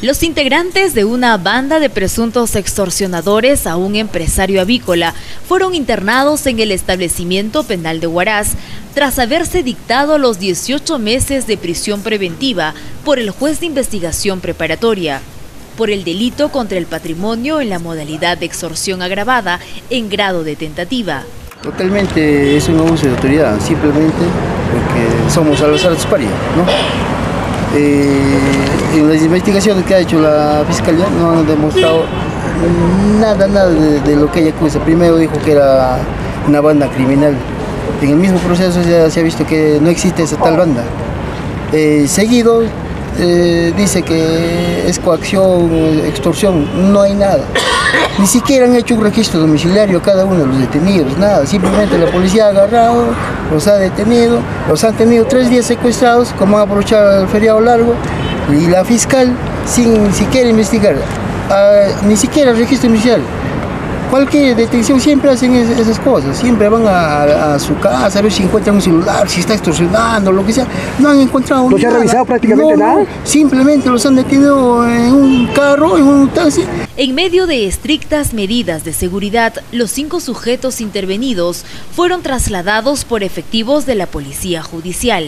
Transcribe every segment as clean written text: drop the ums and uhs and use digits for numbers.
Los integrantes de una banda de presuntos extorsionadores a un empresario avícola fueron internados en el establecimiento penal de Huaraz tras haberse dictado los 18 meses de prisión preventiva por el juez de investigación preparatoria por el delito contra el patrimonio en la modalidad de extorsión agravada en grado de tentativa. Totalmente es un abuso de autoridad, simplemente porque somos a los altos parias, ¿no? En las investigaciones que ha hecho la Fiscalía no han demostrado nada de lo que ella acusa. Primero dijo que era una banda criminal. En el mismo proceso ya se ha visto que no existe esa tal banda. Seguido dice que es coacción, extorsión, no hay nada. Ni siquiera han hecho un registro domiciliario a cada uno de los detenidos, nada. Simplemente la policía ha agarrado, los ha detenido, los han tenido 3 días secuestrados, como han aprovechado el feriado largo, y la fiscal, sin siquiera investigar, ni siquiera el registro domiciliario. Cualquier detención siempre hacen esas cosas, siempre van a su casa a ver si encuentran un celular, si está extorsionando, lo que sea. No han encontrado nada. ¿No se ha revisado prácticamente nada? Simplemente los han detenido en un carro, en un taxi. En medio de estrictas medidas de seguridad, los 5 sujetos intervenidos fueron trasladados por efectivos de la Policía Judicial.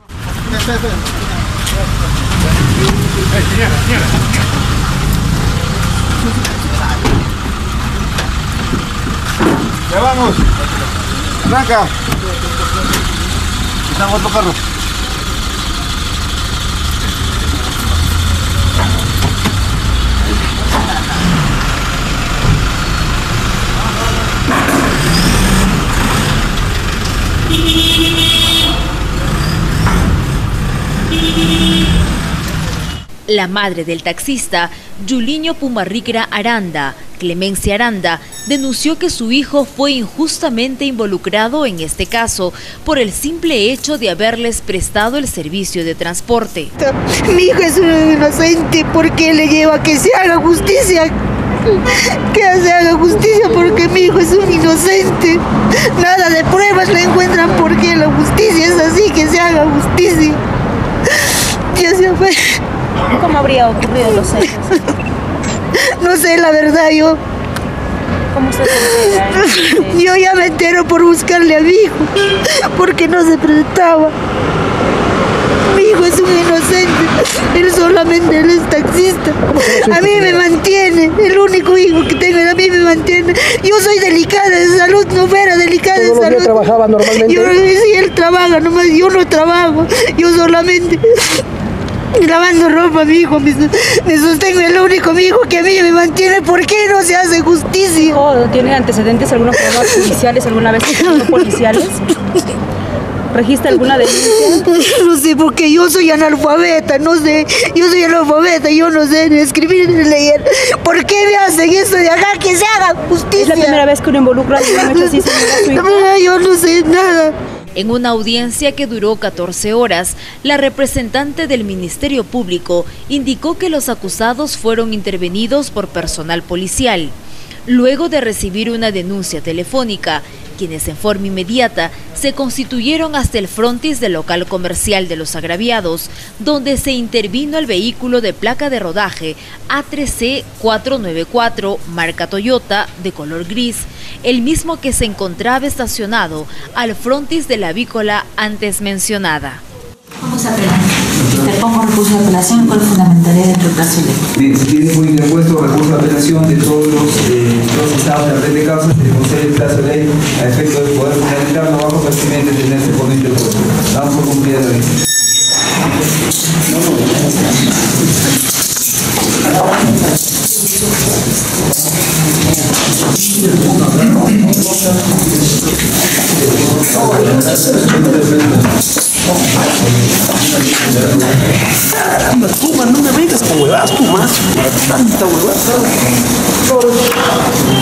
Ya vamos. Arranca. Están otro carro. La madre del taxista, Yuliño Pumarriquera Aranda, Clemencia Aranda, denunció que su hijo fue injustamente involucrado en este caso por el simple hecho de haberles prestado el servicio de transporte. Mi hijo es un inocente, ¿por qué le lleva a que se haga justicia? Que se haga justicia porque mi hijo es un inocente. Nada de pruebas le encuentran porque la justicia es así, que se haga justicia. Ya se fue. ¿Cómo habría ocurrido los hechos? No sé, la verdad, yo. ¿Cómo se entera? Yo ya me entero por buscarle a mi hijo, porque no se presentaba. Mi hijo es un inocente, él es taxista. A mí me mantiene, el único hijo que tengo, a mí me mantiene. Yo soy delicada de salud, no fuera delicada de salud. ¿Todos los días trabajaba normalmente? Sí, él trabaja, nomás yo no trabajo, yo solamente lavando ropa, mi hijo, me sostengo, el único mi hijo que a mí me mantiene. ¿Por qué no se hace justicia? ¿Tiene antecedentes, algunos problemas judiciales, alguna vez policiales? ¿Registra alguna denuncia? No sé, porque yo soy analfabeta, no sé, yo no sé ni escribir ni leer. ¿Por qué me hacen eso de acá? Que se haga justicia. ¿Es la primera vez que uno involucra a un hecho así, señora? Yo no sé nada. En una audiencia que duró 14 horas, la representante del Ministerio Público indicó que los acusados fueron intervenidos por personal policial. Luego de recibir una denuncia telefónica, quienes en forma inmediata se constituyeron hasta el frontis del local comercial de los agraviados, donde se intervino el vehículo de placa de rodaje A3C 494, marca Toyota, de color gris, el mismo que se encontraba estacionado al frontis de la avícola antes mencionada. ¿Cómo se apela? Interpongo recurso de apelación, ¿cuál fundamentalidad de tu plazo de ley? Bien, se tiene muy interpuesto recurso de apelación de todos los estados de la red de causas, se concede el plazo de ley a efecto de poder fundamentarlo bajo pertinente de tenerse por interpuesto. Damos por cumplida la ley. Tú, no me vengas con huevadas, tú más. Tanta huevada.